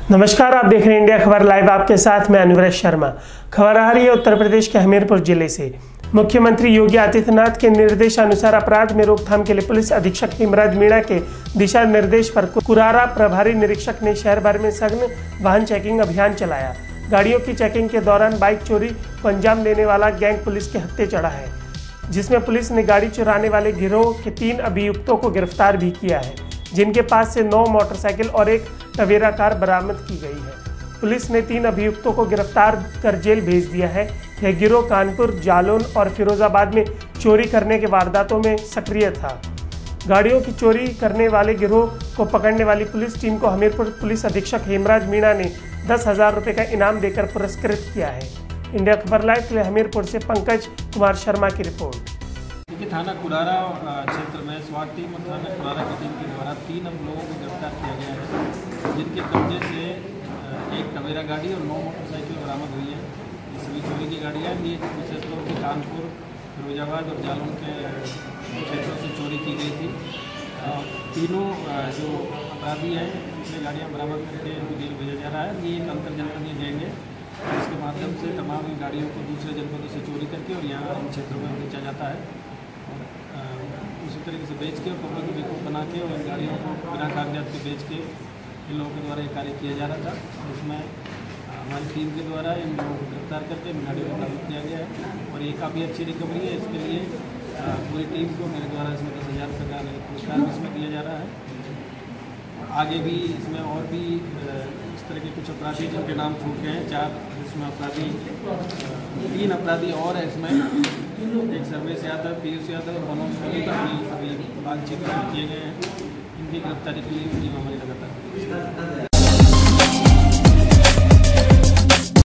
नमस्कार, आप देख रहे हैं इंडिया खबर लाइव। आपके साथ मैं अनुव्रत शर्मा। खबर आ रही है उत्तर प्रदेश के हमीरपुर जिले से। मुख्यमंत्री योगी आदित्यनाथ के निर्देशानुसार अपराध में रोकथाम के लिए पुलिस अधीक्षक हेमराज मीणा के दिशा निर्देश पर कुरारा प्रभारी निरीक्षक ने शहर भर में सघन वाहन चेकिंग अभियान चलाया। गाड़ियों की चेकिंग के दौरान बाइक चोरी को अंजाम देने वाला गैंग पुलिस के हत्थे चढ़ा है, जिसमें पुलिस ने गाड़ी चुराने वाले गिरोह के 3 अभियुक्तों को गिरफ्तार भी किया है, जिनके पास से 9 मोटरसाइकिल और 1 टवेरा कार बरामद की गई है। पुलिस ने 3 अभियुक्तों को गिरफ्तार कर जेल भेज दिया है। यह गिरोह कानपुर, जालौन और फिरोजाबाद में चोरी करने के वारदातों में सक्रिय था। गाड़ियों की चोरी करने वाले गिरोह को पकड़ने वाली पुलिस टीम को हमीरपुर पुलिस अधीक्षक हेमराज मीणा ने 10,000 रुपये का इनाम देकर पुरस्कृत किया है। इंडिया खबर लाइव के लिए हमीरपुर से पंकज कुमार शर्मा की रिपोर्ट। थाना कुरारा क्षेत्र में स्वाट टीम और थाना कुरारा की टीम के द्वारा 3 लोगों को गिरफ्तार किया गया है, जिनके कब्जे से 1 टवेरा गाड़ी और 9 मोटरसाइकिल बरामद हुई है। ये सभी चोरी की गाड़ियाँ ये विशेष तौर पर कानपुर, फिरोजाबाद और जालौन के क्षेत्रों से चोरी की गई थी। तीनों जो अपराधी हैं इनसे गाड़ियाँ बरामद करके इनको जेल भेजा जा रहा है। ये एक अंतर जनपदीय गैंग है, इसके माध्यम से तमाम गाड़ियों को दूसरे जनपदों से चोरी करके और यहाँ इन क्षेत्रों में बेचा जाता है। उसी तरीके से बेच के और पब्लिक को बेवकूफ़ बना के और इन गाड़ियों को बिना कागजात के बेच के इन लोगों के द्वारा ये कार्य किया जा रहा था। उसमें हमारी टीम के द्वारा इन लोगों को गिरफ्तार करके इन गाड़ियों को बरामद किया गया है और ये काफ़ी अच्छी रिकवरी है। इसके लिए पूरी टीम को मेरे द्वारा इसमें 10,000 रुपये का पुरस्कार इसमें दिया जा रहा है। आगे भी इसमें और भी इस तरह के कुछ अपराधी जिनके नाम छूट गए हैं, 4 इसमें अपराधी 3 अपराधी और है इसमें। एक सर्वेश यादव, पीयूष यादव और मनोज सोनी अभी बातचीत किए गए हैं। इनकी गिरफ्तारी के लिए टीम हमारी लगातार